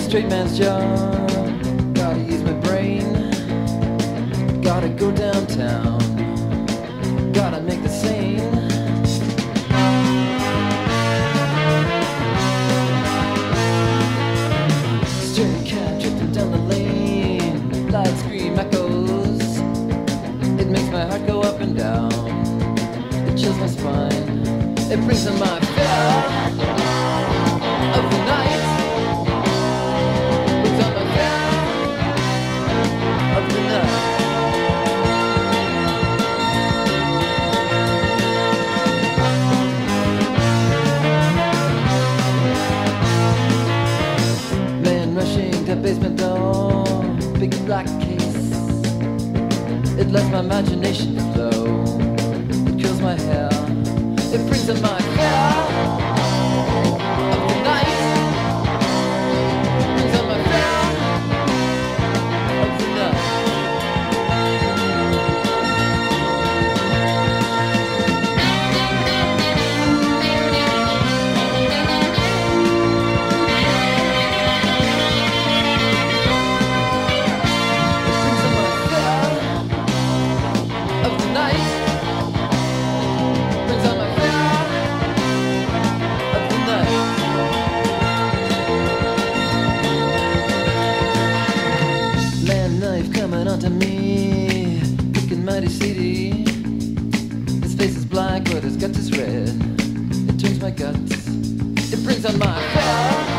straight man's job. Gotta use my brain. Gotta go downtown. Gotta make the scene. Stray cat drifting down the lane. Light scream echoes. It makes my heart go up and down. It chills my spine. It brings on my fear of the night. Brings on my fear of the night. Man rushing to basement door. Big black case. It lets my imagination flow. It curls my hair. It brings up my fear of the night. Brings up my fear of the night. It brings up my fear of the night. Brings up my coming onto me, looking mighty seedy. His face is black, but his guts is red. It turns my guts. It brings on my fear.